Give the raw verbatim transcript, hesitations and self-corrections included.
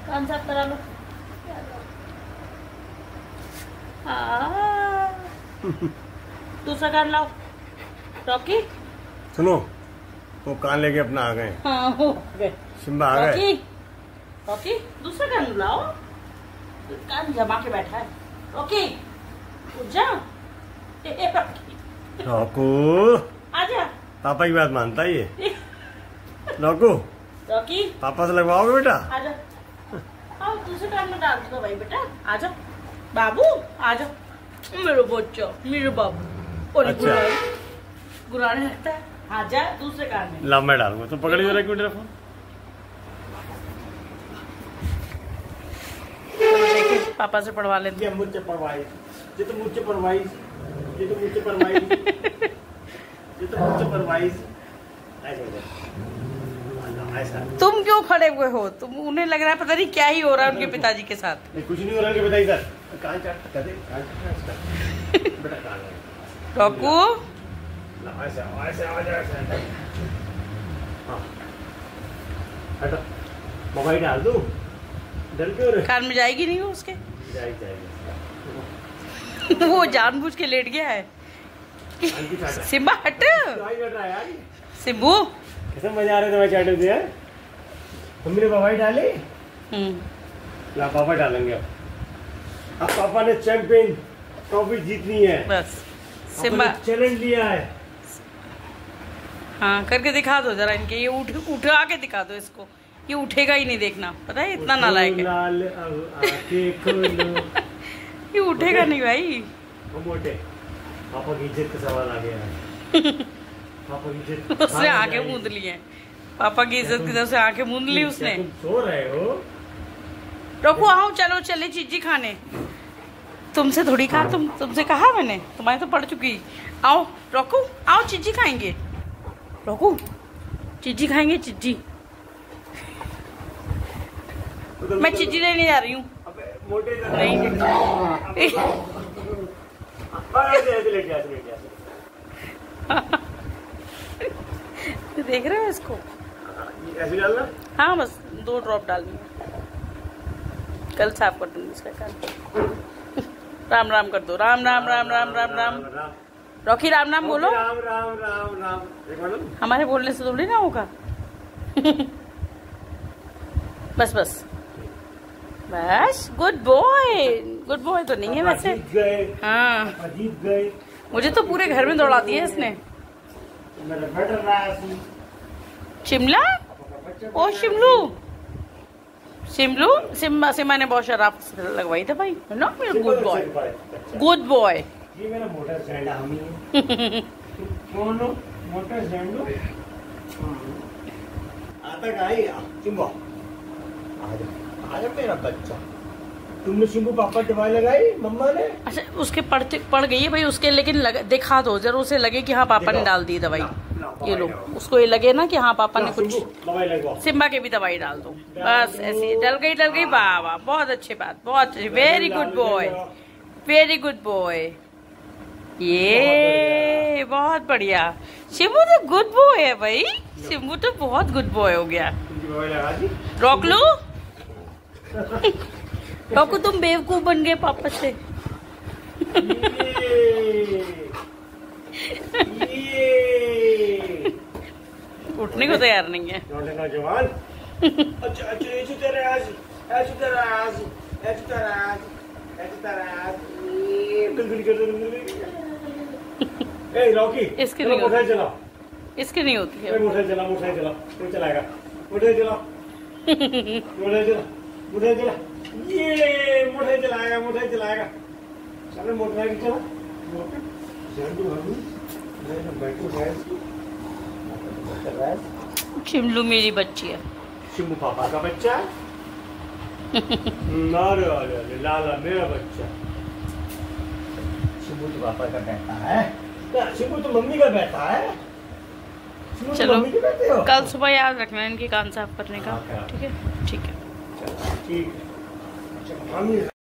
कान साफ करा लो। दूसरा कान लाओ। रॉकी सुनो, वो कान लेके अपना आ गए। हाँ हो गए। सिम्बा आ गए। रॉकी दूसरा कान लाओ। कान जमा के बैठा है। रॉकी उठ जा। रॉकू आजा। पापा की बात मानता है ये। रॉकू रॉकी पापा से लगवाओगे बेटा? आजा। आओ दूसरे कान में डाल दो भाई बेटा। आजा बाबू आजा। मेरे बच्चा मेरे बाबू। अच्छा गुराने लगता है। आजा दूसरे कान में। ला मैं डालूंगा तो पकड़ी जरा एक मिनट रखो। देखिए पापा से पढ़वा लेते। ये मुझसे पढ़वाई, ये तो मुझसे पढ़वाई, ये तो मुझसे पढ़वाई, ये तो मुझसे पढ़वाई। ऐसा तुम क्यों खड़े हुए हो? तुम उन्हें लग रहा है पता नहीं क्या ही हो रहा है उनके पिताजी के साथ। नहीं, कुछ नहीं हो रहा है पिताजी सर। कान चाट कर दे, कान चाट बेटा कान। रॉकू ऐसे ऐसे आ जा ऐसे। हाँ हटो, मोबाइल डाल दूं? डर क्यों रहे? कान में जाएगी नहीं वो उसके। जाएगी जाएगी। वो जानबूझ के लेट गया है। सिम्बा हट। सिम्बू कैसे मजा आ रहा है तुम्हें चाटे से यार? मम्मी ने मोबाइल डाली? हम्म ला पापा डालेंगे अब। अब पापा ने चैंपियन ट्रॉफी जीतनी है। बस सिम्बा चैलेंज लिया है। हाँ करके दिखा दो जरा इनके। ये उठ उठा के दिखा दो इसको। ये उठेगा ही नहीं, देखना पता है इतना नालायक है। लाल आंखें खोलो। ये उठेगा नहीं भाई। वो मोटे पापा की इज्जत का सवाल आ गया है। पापा की इज्जत उसने आंखें मूंद ली हैं। पापा की इज्जत की तरफ से आंखें मूंद ली उसने। तुम सो रहे हो? रोको आओ चलो चले चीजी खाने। तुमसे थोड़ी कहा, तुम तुमसे कहा मैंने, तुम्हारे तो पड़ चुकी। आओ रोको आओ चीजी खाएंगे। रोको चीजी खाएंगे चीजी। मैं चीजी लेने जा रही हूँ। मोटे नहीं देख रहे हो इसको? ऐसे डालना? हाँ बस दो ड्रॉप डालनी है। कल साफ कर दूंगी इसका कान। राम राम कर दो। राम राम राम राम राम राम। रॉकी राम राम बोलो। राम राम राम राम। हमारे बोलने से थोड़ी ना होगा। बस बस बस गुड बॉय। गुड बॉय तो नहीं है वैसे। हाँ जीत गए। मुझे तो पूरे घर में दौड़ा दिया इसने। शिमला ओ शिमलू शिमलू सिम्बा सिम्बा ने बहुत शरारत लगवाई था भाई। नो मेरा गुड बॉय गुड बॉय। ये मेरा मोटर स्टैंड हम ही है। कौन हो? मोटर स्टैंड आता गाई सिम्बा। आजा आजा मेरा बच्चा। तुमने शिंबू पापा दवाई लगाई मम्मा ने? अच्छा उसके पड़ते पड़ गई है भाई उसके, लेकिन लग, दिखा दो जरूर उसे लगे कि हाँ पापा ने डाल दी दवाई। ये लो उसको ये लगे ना कि हाँ पापा ने कुछ। सिम्बा के भी दवाई डाल दो बस ऐसी। डल गई डल गई। वाह वाह बहुत अच्छी बात, बहुत अच्छी। Very good boy very good boy. ये बहुत बढ़िया। शिंबू तो गुड बॉय है भाई। शिंबू तो बहुत गुड बॉय हो गया। रोकलू रोकू तुम बेवकूफ बन गए पापा से। उठने को तैयार नहीं है। जवान। अच्छा अच्छा ऐसे तेरे आज ऐसे तेरा आज ऐसे तेरा आज ऐसे तेरा आज गलगली कर दो। ए रॉकी इसके नहीं मोटर चला। इसकी नहीं होती है। मोटर चला मोटर चला कोई चलाएगा। मोटर चला मोटर चला मोटर चला। ये मोटर चलाएगा मोटर चलाएगा। चलो मोटर चला मोटर शिमलू मेरी बच्ची है। शिमू पापा का बच्चा है। लाला मेरा बच्चा। शिमू तो पापा का बेटा है। शिमू तो मम्मी का बेटा है। चलो कल सुबह याद रखना इनकी कान साफ करने का। ठीक है ठीक है ठीक है।